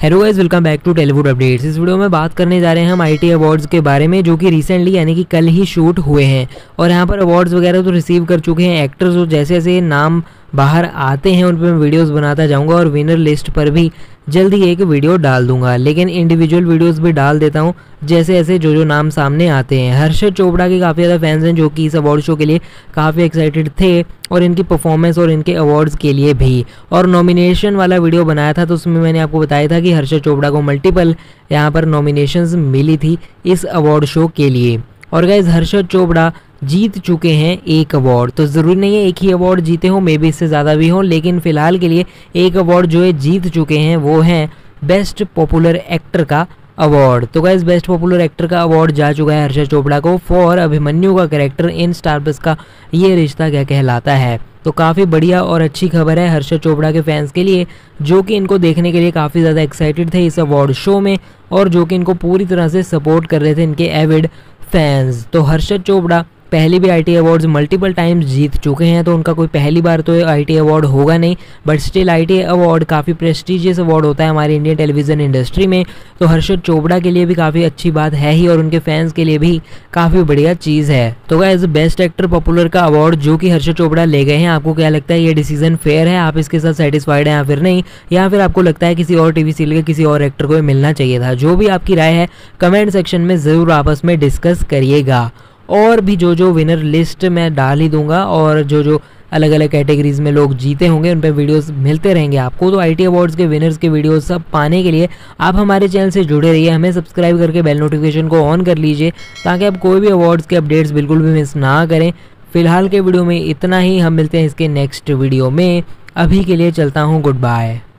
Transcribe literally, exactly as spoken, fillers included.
Hello guys, welcome back to Tellywood updates. इस वीडियो में बात करने जा रहे हैं हम आईटी अवार्ड्स के बारे में, जो कि रिसेंटली यानी कि कल ही शूट हुए हैं। और यहाँ पर अवार्ड्स वगैरह तो रिसीव कर चुके हैं एक्टर्स, और जैसे जैसे नाम बाहर आते हैं उन पर मैं वीडियोस बनाता जाऊंगा और विनर लिस्ट पर भी जल्दी एक वीडियो डाल दूंगा। लेकिन इंडिविजुअल वीडियोस भी डाल देता हूं जैसे ऐसे जो जो नाम सामने आते हैं। हर्षद चोपड़ा के काफ़ी ज़्यादा फैंस हैं जो कि इस अवार्ड शो के लिए काफ़ी एक्साइटेड थे, और इनकी परफॉर्मेंस और इनके अवार्ड्स के लिए भी। और नॉमिनेशन वाला वीडियो बनाया था तो उसमें मैंने आपको बताया था कि हर्षद चोपड़ा को मल्टीपल यहाँ पर नॉमिनेशंस मिली थी इस अवार्ड शो के लिए। और गाइस, हर्षद चोपड़ा जीत चुके हैं एक अवार्ड। तो ज़रूरी नहीं है एक ही अवार्ड जीते हों, मे बी इससे ज़्यादा भी हों, लेकिन फ़िलहाल के लिए एक अवार्ड जो है जीत चुके हैं वो है बेस्ट पॉपुलर एक्टर का अवार्ड। तो गाइस, बेस्ट पॉपुलर एक्टर का अवार्ड जा चुका है हर्षद चोपड़ा को फॉर अभिमन्यु का कैरेक्टर इन स्टार प्लस का ये रिश्ता क्या कहलाता है। तो काफ़ी बढ़िया और अच्छी खबर है हर्षद चोपड़ा के फैंस के लिए, जो कि इनको देखने के लिए काफ़ी ज़्यादा एक्साइटेड थे इस अवार्ड शो में, और जो कि इनको पूरी तरह से सपोर्ट कर रहे थे इनके एविड फैंस। तो हर्षद चोपड़ा पहले भी आईटी अवार्ड्स मल्टीपल टाइम्स जीत चुके हैं, तो उनका कोई पहली बार तो आईटी अवार्ड होगा नहीं, बट स्टिल आईटी अवार्ड काफ़ी प्रेस्टिजियस अवार्ड होता है हमारी इंडियन टेलीविज़न इंडस्ट्री में। तो हर्षद चोपड़ा के लिए भी काफ़ी अच्छी बात है ही, और उनके फैंस के लिए भी काफ़ी बढ़िया चीज़ है। तो गाइस, बेस्ट एक्टर पॉपुलर का अवार्ड जो कि हर्षद चोपड़ा ले गए हैं, आपको क्या लगता है ये डिसीजन फेयर है? आप इसके साथ सेटिस्फाइड हैं या फिर नहीं, या फिर आपको लगता है किसी और टीवी सीरियल के किसी और एक्टर को मिलना चाहिए था? जो भी आपकी राय है कमेंट सेक्शन में ज़रूर आपस में डिस्कस करिएगा। और भी जो जो विनर लिस्ट मैं डाल ही दूंगा, और जो जो अलग अलग कैटेगरीज में लोग जीते होंगे उन पे वीडियोस मिलते रहेंगे आपको। तो आईटी अवार्ड्स के विनर्स के वीडियोस सब पाने के लिए आप हमारे चैनल से जुड़े रहिए, हमें सब्सक्राइब करके बेल नोटिफिकेशन को ऑन कर लीजिए, ताकि आप कोई भी अवार्ड्स के अपडेट्स बिल्कुल भी मिस ना करें। फिलहाल के वीडियो में इतना ही, हम मिलते हैं इसके नेक्स्ट वीडियो में। अभी के लिए चलता हूँ, गुड बाय।